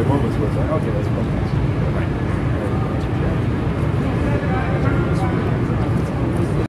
moments where it's like, okay, that's probably nice.